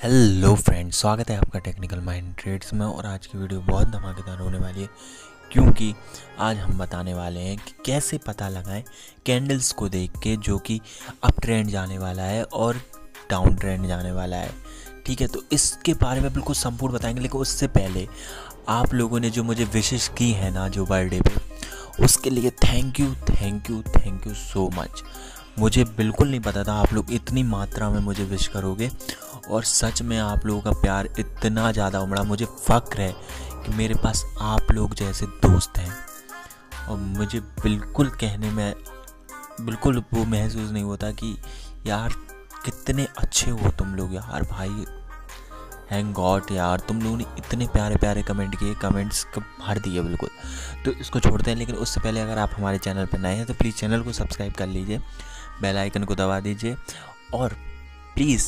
Hello friends, स्वागत है आपका टेक्निकल माइंड ट्रेड्स में। और आज की वीडियो बहुत धमाकेदार होने वाली है क्योंकि आज हम बताने वाले हैं कि कैसे पता लगाएं कैंडल्स को देख के जो कि अप ट्रेंड जाने वाला है और डाउन ट्रेंड जाने वाला है। ठीक है, तो इसके बारे में बिल्कुल संपूर्ण बताएंगे, लेकिन उससे पहले आप लोगों ने जो मुझे विशेष की है ना जो बर्थडे पे, उसके लिए थैंक यू सो मच। मुझे बिल्कुल नहीं पता था आप लोग इतनी मात्रा में मुझे विश करोगे और सच में आप लोगों का प्यार इतना ज़्यादा उमड़ा। मुझे फ़ख्र है कि मेरे पास आप लोग जैसे दोस्त हैं और मुझे बिल्कुल कहने में बिल्कुल वो महसूस नहीं होता कि यार कितने अच्छे हो तुम लोग यार भाई। थैंक गॉड यार, तुम लोगों ने इतने प्यारे प्यारे कमेंट किए, कमेंट्स को भर दिए बिल्कुल। तो इसको छोड़ते हैं, लेकिन उससे पहले अगर आप हमारे चैनल पर नए हैं तो प्लीज़ चैनल को सब्सक्राइब कर लीजिए, बेल आइकन को दबा दीजिए और प्लीज़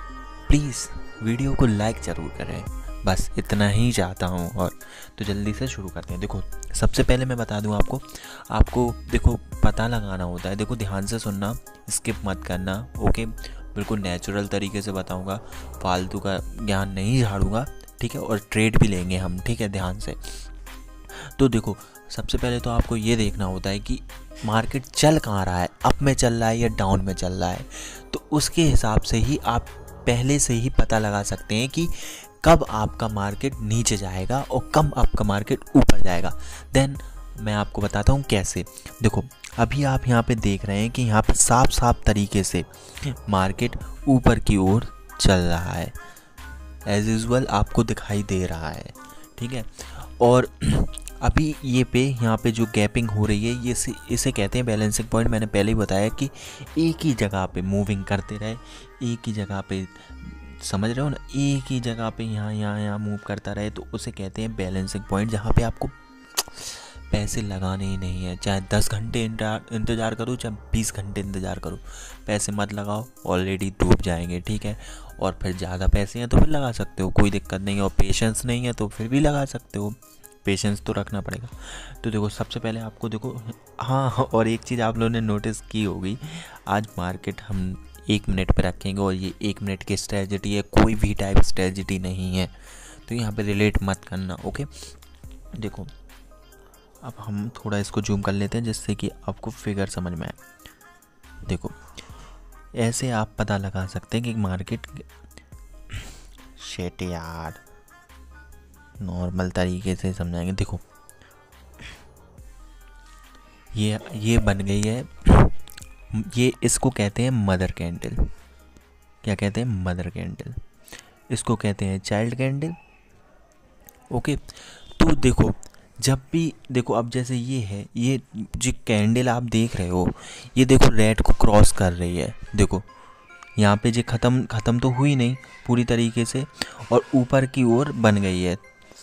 वीडियो को लाइक ज़रूर करें। बस इतना ही चाहता हूँ। और तो जल्दी से शुरू करते हैं। देखो, सबसे पहले मैं बता दूँ आपको देखो पता लगाना होता है। देखो ध्यान से सुनना, स्किप मत करना, ओके। बिल्कुल नेचुरल तरीके से बताऊँगा, फालतू का ज्ञान नहीं झाड़ूंगा, ठीक है। और ट्रेड भी लेंगे हम, ठीक है, ध्यान से। तो देखो, सबसे पहले तो आपको ये देखना होता है कि मार्केट चल कहाँ रहा है, अप में चल रहा है या डाउन में चल रहा है। तो उसके हिसाब से ही आप पहले से ही पता लगा सकते हैं कि कब आपका मार्केट नीचे जाएगा और कब आपका मार्केट ऊपर जाएगा। देन मैं आपको बताता हूँ कैसे। देखो, अभी आप यहाँ पे देख रहे हैं कि यहाँ पे साफ तरीके से मार्केट ऊपर की ओर चल रहा है, एज यूजुअल आपको दिखाई दे रहा है, ठीक है। और अभी ये पे यहाँ पे जो गैपिंग हो रही है ये इसे कहते हैं बैलेंसिंग पॉइंट। मैंने पहले ही बताया कि एक ही जगह पे मूविंग करते रहे, एक ही जगह पे, समझ रहे हो ना, एक ही जगह पे यहाँ मूव करता रहे, तो उसे कहते हैं बैलेंसिंग पॉइंट, जहाँ पे आपको पैसे लगाने ही नहीं है। चाहे 10 घंटे इंतज़ार करो, चाहे 20 घंटे इंतज़ार करो, पैसे मत लगाओ, ऑलरेडी डूब जाएंगे, ठीक है। और फिर ज़्यादा पैसे हैं तो फिर लगा सकते हो, कोई दिक्कत नहीं है। और पेशेंस नहीं है तो फिर भी लगा सकते हो, पेशेंस तो रखना पड़ेगा। तो देखो, सबसे पहले आपको देखो, हाँ, और एक चीज़ आप लोगों ने नोटिस की होगी, आज मार्केट हम 1 मिनट पे रखेंगे और ये 1 मिनट की स्ट्रेटजी है, कोई भी टाइप स्ट्रेटजी नहीं है। तो यहाँ पे रिलेट मत करना, ओके। देखो, अब हम थोड़ा इसको जूम कर लेते हैं जिससे कि आपको फिगर समझ में आए। देखो, ऐसे आप पता लगा सकते हैं कि मार्केट, शेट यार, नॉर्मल तरीके से समझाएंगे। देखो, ये बन गई है, ये इसको कहते हैं मदर कैंडल। क्या कहते हैं? Mother candle. इसको कहते हैं चाइल्ड कैंडल, ओके। तो देखो, जब भी देखो, अब जैसे ये है, ये जो कैंडल आप देख रहे हो, ये देखो रेड को क्रॉस कर रही है। देखो यहाँ पे जो ख़त्म तो हुई नहीं पूरी तरीके से, और ऊपर की ओर बन गई है।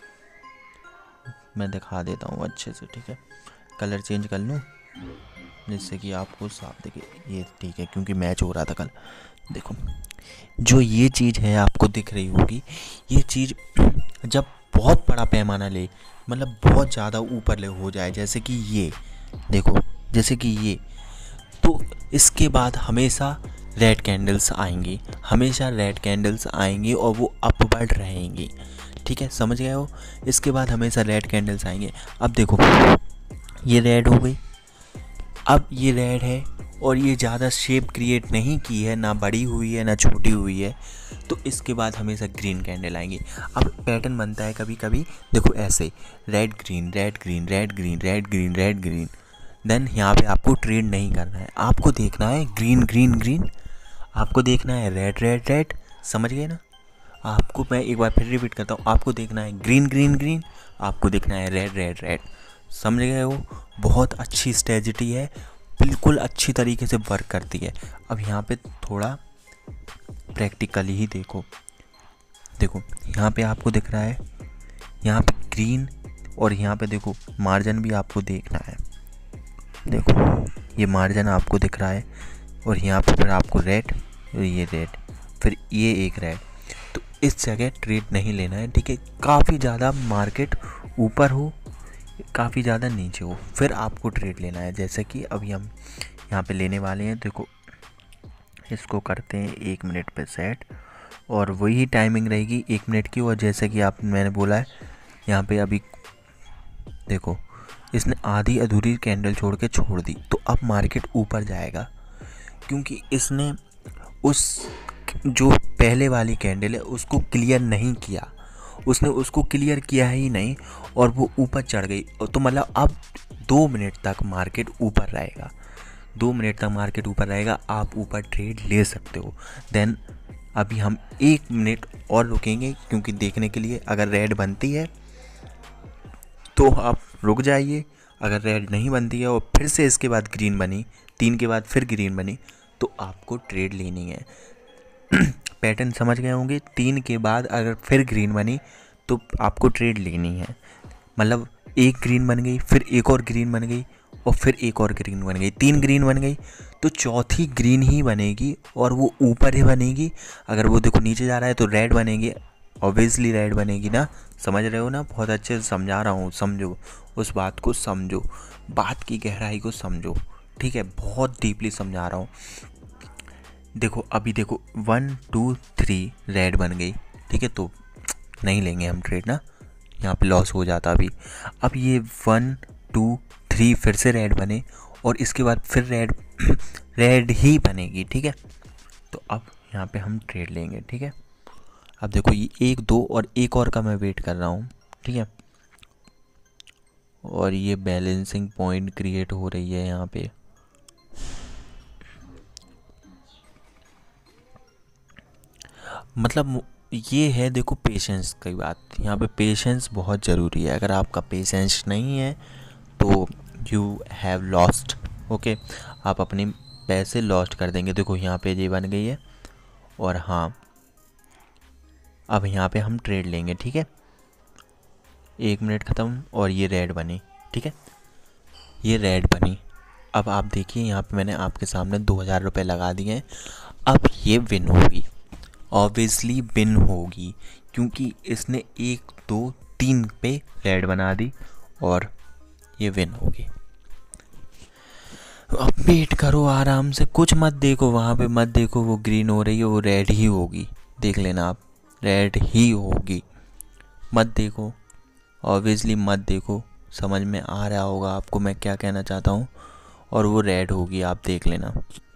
मैं दिखा देता हूँ अच्छे से, ठीक है। कलर चेंज कर लूँ जिससे कि आपको साफ दिखे। ये ठीक है क्योंकि मैच हो रहा था कल। देखो, जो ये चीज़ है आपको दिख रही होगी, ये चीज़ जब बहुत बड़ा पैमाना ले, मतलब बहुत ज़्यादा ऊपर ले हो जाए, जैसे कि ये देखो, जैसे कि ये, तो इसके बाद हमेशा रेड कैंडल्स आएंगी, हमेशा रेड कैंडल्स आएंगी और वो अपवर्ड रहेंगी, ठीक है, समझ गए हो। इसके बाद हमेशा रेड कैंडल्स आएंगे। अब देखो, ये रेड हो गई, अब ये रेड है और ये ज़्यादा शेप क्रिएट नहीं की है, ना बड़ी हुई है ना छोटी हुई है, तो इसके बाद हमेशा ग्रीन कैंडल आएंगी। अब पैटर्न बनता है कभी कभी, देखो ऐसे, red green red green red green red green red green. Then यहाँ पे आपको ट्रेड नहीं करना है, आपको देखना है ग्रीन ग्रीन ग्रीन, आपको देखना है रेड रेड रेड, समझ गए ना। आपको, मैं एक बार फिर रिपीट करता हूँ, आपको देखना है ग्रीन ग्रीन ग्रीन, आपको देखना है रेड रेड रेड, समझ गए हो। बहुत अच्छी स्ट्रेटजी है, बिल्कुल अच्छी तरीके से वर्क करती है। अब यहाँ पे थोड़ा प्रैक्टिकली ही देखो, देखो यहाँ पे आपको दिख रहा है, यहाँ पे ग्रीन, और यहाँ पे देखो मार्जिन भी आपको देखना है। देखो ये मार्जिन आपको दिख रहा है, और यहाँ पे फिर आपको रेड, और ये रेड, फिर ये एक रेड। तो इस जगह ट्रेड नहीं लेना है, ठीक है। काफ़ी ज़्यादा मार्केट ऊपर हो, काफ़ी ज़्यादा नीचे हो, फिर आपको ट्रेड लेना है। जैसे कि अभी हम यहाँ पे लेने वाले हैं। देखो, इसको करते हैं 1 मिनट पे सेट, और वही टाइमिंग रहेगी 1 मिनट की। और जैसे कि मैंने बोला है यहाँ पे अभी देखो, इसने आधी अधूरी कैंडल छोड़ दी, तो अब मार्केट ऊपर जाएगा, क्योंकि इसने उस जो पहले वाली कैंडल है उसको क्लियर नहीं किया, उसने उसको क्लियर किया ही नहीं और वो ऊपर चढ़ गई। तो मतलब अब 2 मिनट तक मार्केट ऊपर रहेगा, 2 मिनट तक मार्केट ऊपर रहेगा, आप ऊपर ट्रेड ले सकते हो। देन अभी हम 1 मिनट और रुकेंगे, क्योंकि देखने के लिए अगर रेड बनती है तो आप रुक जाइए, अगर रेड नहीं बनती है और फिर से इसके बाद ग्रीन बनी, 3 के बाद फिर ग्रीन बनी, तो आपको ट्रेड लेनी है। पैटर्न समझ गए होंगे, 3 के बाद अगर फिर ग्रीन बनी तो आपको ट्रेड लेनी है। मतलब एक ग्रीन बन गई, फिर एक और ग्रीन बन गई और फिर एक और ग्रीन बन गई, 3 ग्रीन बन गई, तो चौथी ग्रीन ही बनेगी और वो ऊपर ही बनेगी। अगर वो देखो नीचे जा रहा है तो रेड बनेगी, ऑब्वियसली रेड बनेगी ना, समझ रहे हो ना? बहुत अच्छे से समझा रहा हूँ, समझो उस बात को, समझो बात की गहराई को समझो, ठीक है? बहुत डीपली समझा रहा हूँ। देखो अभी देखो 1 2 3 रेड बन गई, ठीक है? तो नहीं लेंगे हम ट्रेड ना, यहाँ पे लॉस हो जाता अभी। अब ये 1 2 3 फिर से रेड बने और इसके बाद फिर रेड ही बनेगी, ठीक है? तो अब यहाँ पे हम ट्रेड लेंगे, ठीक है? अब देखो ये 1 2 और एक और का मैं वेट कर रहा हूँ, ठीक है? और ये बैलेंसिंग पॉइंट क्रिएट हो रही है यहाँ पे, मतलब ये है देखो पेशेंस की बात। यहाँ पे पेशेंस बहुत ज़रूरी है, अगर आपका पेशेंस नहीं है तो यू हैव लॉस्ट, ओके? आप अपने पैसे लॉस्ट कर देंगे। देखो यहाँ पे ये बन गई है और हाँ, अब यहाँ पे हम ट्रेड लेंगे, ठीक है? 1 मिनट ख़त्म और ये रेड बनी, ठीक है? ये रेड बनी। अब आप देखिए यहाँ पे मैंने आपके सामने 2000 रुपये लगा दिए हैं। अब ये विन होगी, ऑब्वियसली विन होगी, क्योंकि इसने 1 2 3 पे रेड बना दी और ये विन होगी। अब वेट करो आराम से, कुछ मत देखो वहाँ पे, मत देखो वो ग्रीन हो रही है, वो रेड ही होगी, देख लेना आप, रेड ही होगी, मत देखो, ऑब्वियसली मत देखो। समझ में आ रहा होगा आपको मैं क्या कहना चाहता हूँ, और वो रेड होगी, आप देख लेना।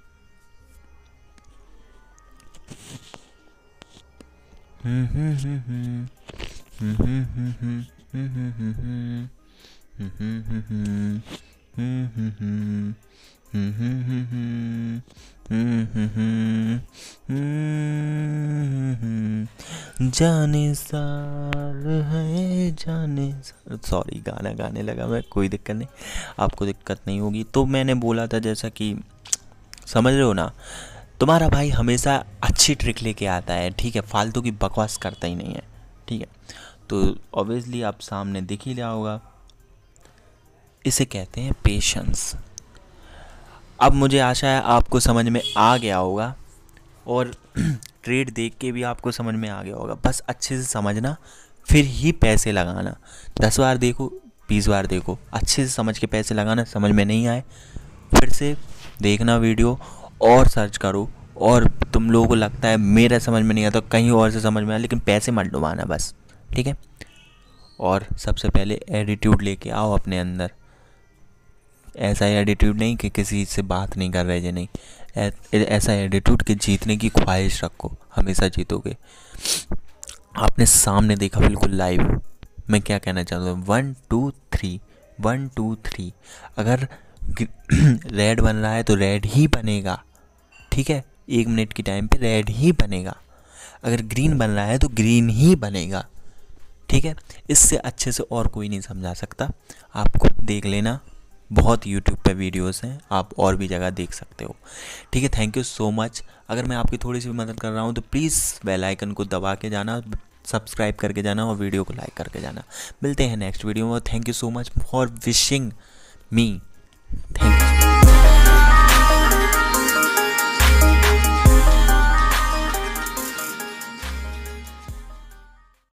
जाने साल है, जाने साल, सॉरी गाना गाने लगा मैं, कोई दिक्कत नहीं, आपको दिक्कत नहीं होगी। तो मैंने बोला था, जैसा कि समझ रहे हो ना, तुम्हारा भाई हमेशा अच्छी ट्रिक लेके आता है, ठीक है? फालतू की बकवास करता ही नहीं है, ठीक है? तो ऑब्वियसली आप सामने दिख ही लिया होगा, इसे कहते हैं पेशेंस। अब मुझे आशा है आपको समझ में आ गया होगा और ट्रेड देख के भी आपको समझ में आ गया होगा। बस अच्छे से समझना, फिर ही पैसे लगाना। 10 बार देखो, 20 बार देखो, अच्छे से समझ के पैसे लगाना। समझ में नहीं आए फिर से देखना वीडियो और सर्च करो। और तुम लोगों को लगता है मेरा समझ में नहीं आता, कहीं और से समझ में आया, लेकिन पैसे मत डुबाना बस, ठीक है? और सबसे पहले एटीट्यूड लेके आओ अपने अंदर। ऐसा एटीट्यूड नहीं कि किसी से बात नहीं कर रहे जी, नहीं, ऐसा एटीट्यूड कि जीतने की ख्वाहिश रखो, हमेशा जीतोगे। आपने सामने देखा बिल्कुल लाइव, मैं क्या कहना चाहता हूँ, 1 2 3 1 2 3। अगर रेड बन रहा है तो रेड ही बनेगा, ठीक है? 1 मिनट की टाइम पे रेड ही बनेगा। अगर ग्रीन बन रहा है तो ग्रीन ही बनेगा, ठीक है? इससे अच्छे से और कोई नहीं समझा सकता, आप खुद देख लेना, बहुत यूट्यूब पे वीडियोस हैं, आप और भी जगह देख सकते हो, ठीक है? Thank you so much. अगर मैं आपकी थोड़ी सी भी मदद कर रहा हूँ तो प्लीज़ बेल आइकन को दबा के जाना, सब्सक्राइब करके जाना और वीडियो को लाइक करके जाना। मिलते हैं नेक्स्ट वीडियो में। Thank you so much for wishing me, thank you.